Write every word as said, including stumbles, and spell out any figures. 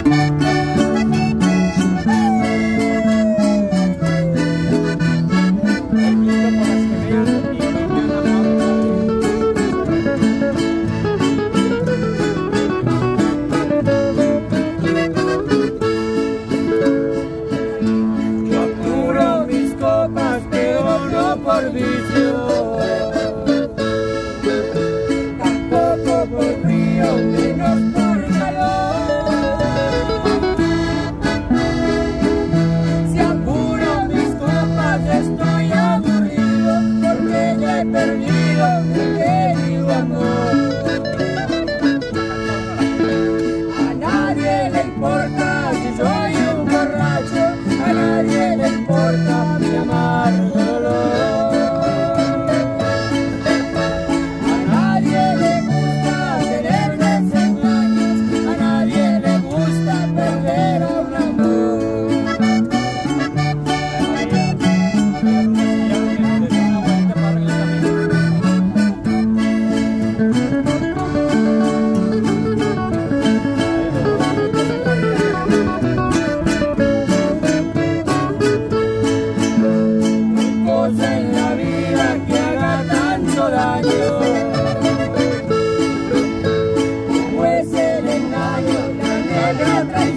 Por vicio, tampoco por frío, menos por calor. Si apuro mis copas estoy aburrido, porque ya he perdido mi querido amor. A nadie le importa si soy un borracho, a nadie le importa mi amargo dolor. En la vida que haga tanto daño como es el engaño, la negra traición.